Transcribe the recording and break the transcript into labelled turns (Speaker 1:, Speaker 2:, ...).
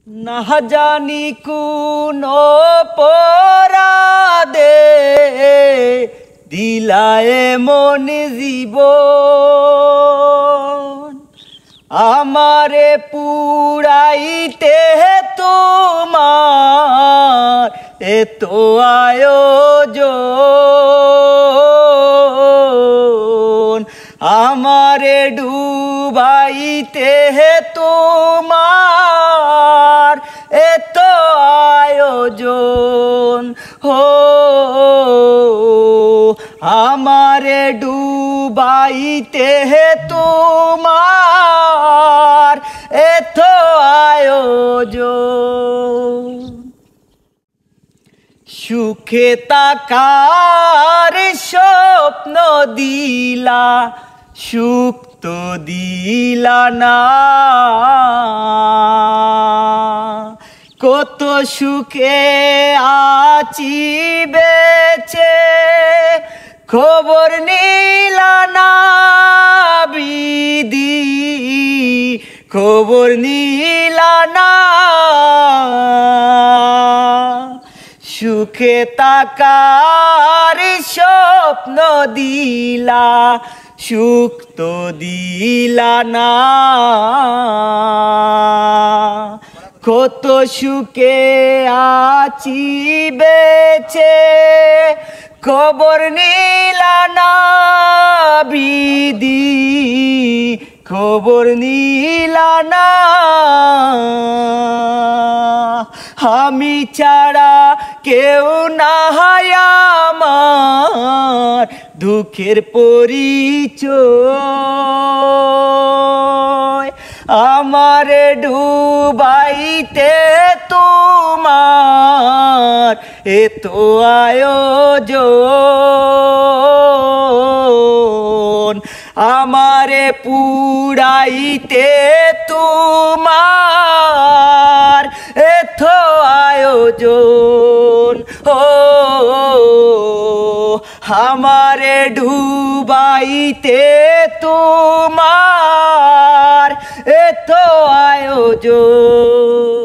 Speaker 1: না জানি কোন অপরাধে দিলায় মন জীবন আমারে পুরাইতে তোমার এত আয়োজন আমারে ডুবাইতে তোমার এত আয়োজন হো আমারে ডুবাইতে তোমার এত আয়োজন সুখে তাকার স্বপ্ন দিলা সুখ তো দিলা না কত সুখে আছি বেঁচে খবর নিলা না বিধি খবর নিলা না সুখে তাকার স্বপ্ন দিলা সুখ তো দিলা না কত সুখে আছি বেঁচে খবর নিলা না বিধি খবর নিলা না আমি ছাড়া কেউ না হয় আমার দুঃখের পরিচয় আমারে ডুবাইতে তোমার এত আয়োজন আমারে পুরাইতে তোমার এত আয়োজন ও আমারে ডুবাইতে তোমার এত আয়োজন।